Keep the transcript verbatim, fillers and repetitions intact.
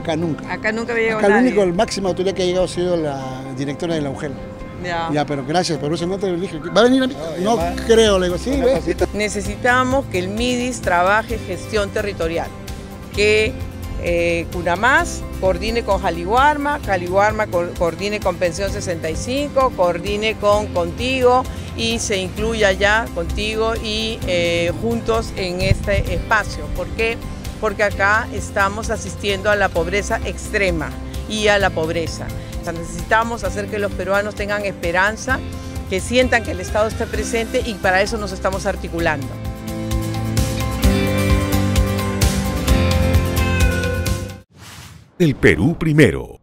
acá nunca. Acá nunca había llegado Acá nadie. el único, el máxima autoridad que ha llegado ha sido la directora de la U G E L. Ya. Ya, pero gracias, por eso no te lo dije. ¿Va a venir a mí? No, no creo, le digo, sí, ¿ves? Necesitamos que el MIDIS trabaje gestión territorial, que eh, Cunamás coordine con Jaliguarma, Jaliguarma co coordine con Pensión sesenta y cinco, coordine con Contigo y se incluya ya Contigo y eh, juntos en este espacio. ¿Por qué? Porque acá estamos asistiendo a la pobreza extrema y a la pobreza. O sea, necesitamos hacer que los peruanos tengan esperanza, que sientan que el Estado está presente y para eso nos estamos articulando. El Perú primero.